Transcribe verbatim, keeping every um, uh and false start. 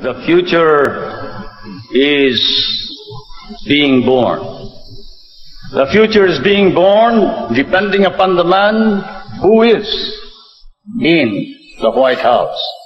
The future is being born. The future is being born depending upon the man who is in the White House.